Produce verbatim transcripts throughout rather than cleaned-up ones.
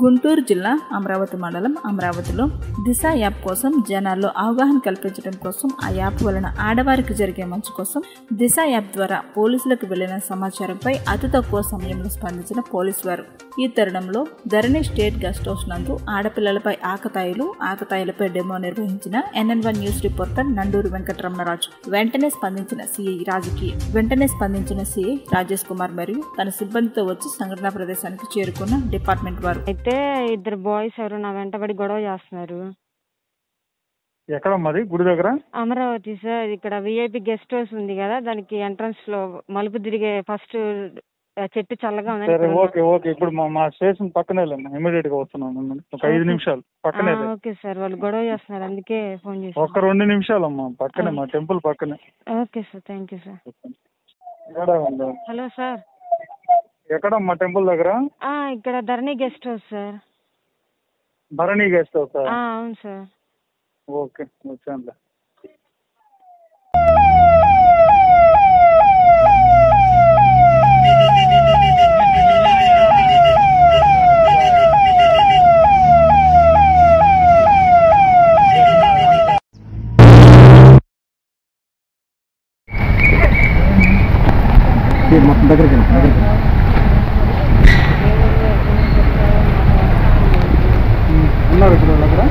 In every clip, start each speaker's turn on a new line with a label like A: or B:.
A: గుంటూరు జిల్లా అమరావతి మండలం అమరావతిలో దిశ యాప్ కోసం జనాల్లో అవగాహన కల్పించడం కోసం ఆ యాప్ వలన ఆడవారికి జరిగే మంచి కోసం దిశ యాప్ ద్వారా పోలీసులకు వెళ్లిన సమాచారంపై అతి తక్కువ సమయంలో స్పందించిన పోలీసు వారు ఈ తరుణంలో ధరణి స్టేట్ గెస్ట్ హౌస్ నందు ఆడపిల్లలపై ఆకతాయిలు ఆకతాయిలపై డెమో నిర్వహించిన NN one news reporter Nanduru Venkataramanaraju వెంటనే స్పందించిన సిఐ రాజుకి వెంటనే స్పందించిన సిఐ రాజేష్ కుమార్ మరియు తన సిబ్బందితో వచ్చి సంఘటనా ప్రదేశానికి చేరుకున్న డిపార్ట్మెంట్ వారు
B: అయితే ఇద్దరు బాయ్స్ ఎవరు నా వెంటబడి గొడవ చేస్తున్నారు.
C: ఎక్కడ మాది గుడి దగ్గర
B: అమరావతి సార్. ఇక్కడ విఐపి గెస్ట్ హౌస్ ఉంది కదా, దానికి ఎంట్రన్స్ లో మలుపు తిరిగే ఫస్ట్ చెట్టు చల్లగా ఉంది.
C: ఓకే ఓకే ఇప్పుడు మా స్టేషన్ పక్కనే ఇమీడియట్ గా వస్తున్నాను. ఒక ఐదు నిమిషాలు పక్కనే.
B: ఓకే సార్, వాళ్ళు గొడవ చేస్తున్నారు అందుకే ఫోన్ చేసి.
C: ఒక రెండు నిమిషాలు అమ్మా, పక్కనే మా టెంపుల్ పక్కనే.
B: Okay sir, thank you sir. Hello sir,
C: ఎక్కడ మా టెంపుల్ దగ్గర?
B: ఇక్కడ Dharani guest house sir.
C: Dharani guest house?
B: అవును సార్.
C: ఓకే వచ్చాను. మొత్తం దగ్గరికి ఉన్నారు ఇప్పుడు దగ్గర.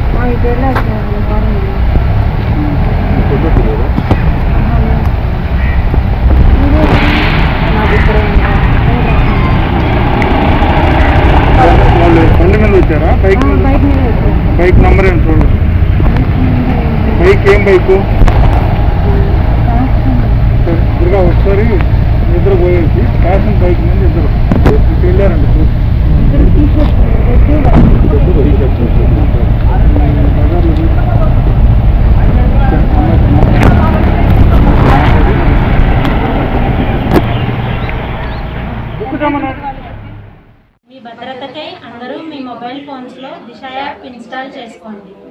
C: వాళ్ళు బండి మీద వచ్చారా? బైక్ బైక్ నంబర్ ఏం చూడు. బైక్ ఏం బైకు? ఇద్దరుగా ఒకసారి ఇద్దరు పోయేసి ఫ్యాషన్ బైక్ మీద ఇద్దరు వెళ్ళారండి.
D: మీ భద్రతకై అందరూ మీ మొబైల్ ఫోన్స్ లో దిశ యాప్ ఇన్స్టాల్ చేసుకోండి.